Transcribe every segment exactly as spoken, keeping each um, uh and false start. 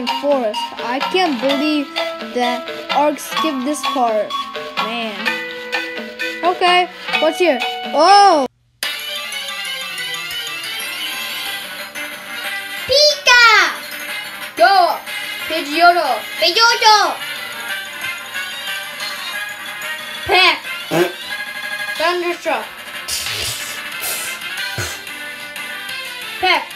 in forest. I can't believe that Ark skipped this part. Man. Okay, what's here? Oh! Pika! Go! Pidgeotto! Pidgeotto! Peck! Thunderstruck! Peck!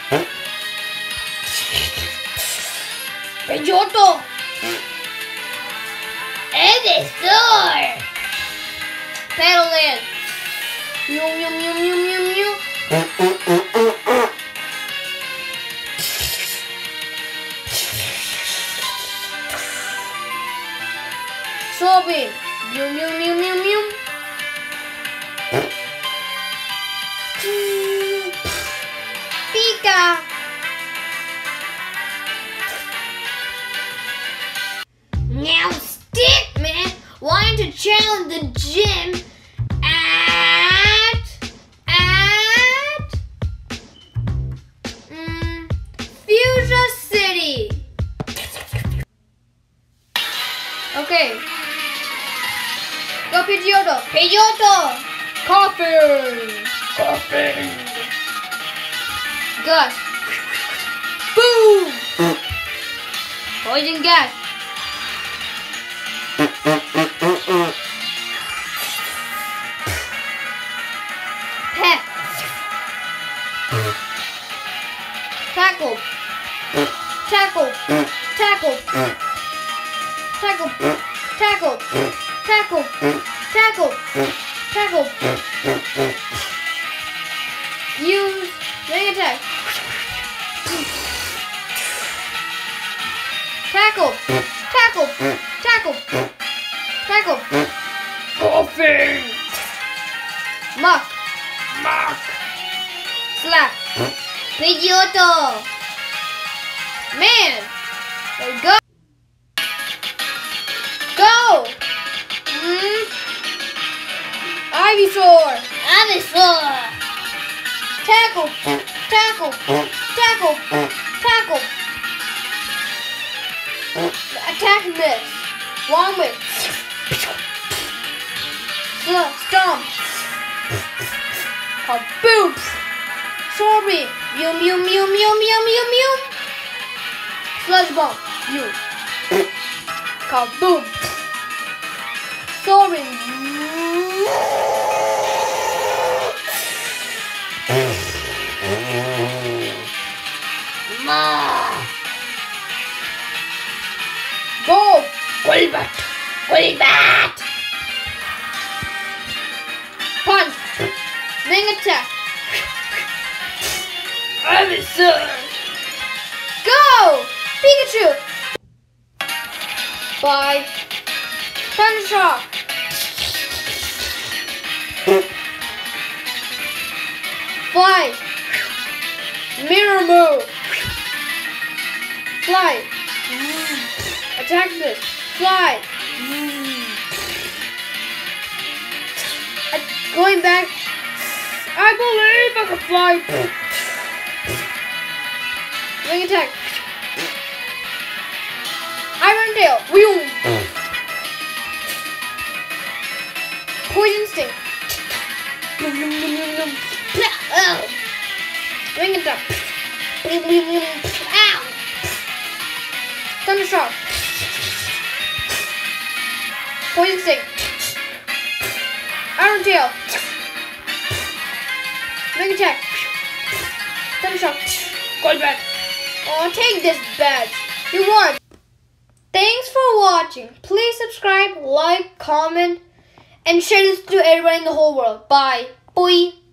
Pidgeotto! Ivysaur! Petalland! Yum yum yum yum yum yum! Sorbet! Yum yum yum yum yum! Pika! Now Stickman wanted to challenge the gym at at mm, Fuchsia City. Okay. Go Pidgeotto! Pidgeotto! Coughing! Coughing! Gus! Boom! Poison gas! Peck! Tackle! Tackle! Tackle! Tackle! Tackle! Tackle! Tackle! Tackle! Use ring attack! Tackle! Tackle! Tackle! Tackle! Coughing! Muck! Mark! Slap! Pidgeotto! Man! There we go! Go! Mm. Ivysaur! Ivysaur! Tackle! Tackle! Tackle! Tackle! Attack and miss! Long way! Sl Stomp! Kaboom! Sorbet! Yum yum yum yum yum yum yum! Sludge bomb! You! Kaboom! Sorbet! Ma! Go! Golbat! Golbat! Punch! Ring attack! Ivysaur! Go! Pikachu! Bye! Thundershock! Fly! Mirror move! Fly! Attack miss! Fly! I- Going back! I believe I can fly! Ring attack! Iron tail! Whew! Poison sting! Oh! Ring attack! Ow! Thundershock! Poison sting! Iron tail! Ring attack! Thundershock! Golbat! Oh, take this badge! You won! Thanks for watching. Please subscribe, like, comment, and share this to everyone in the whole world. Bye. Bye.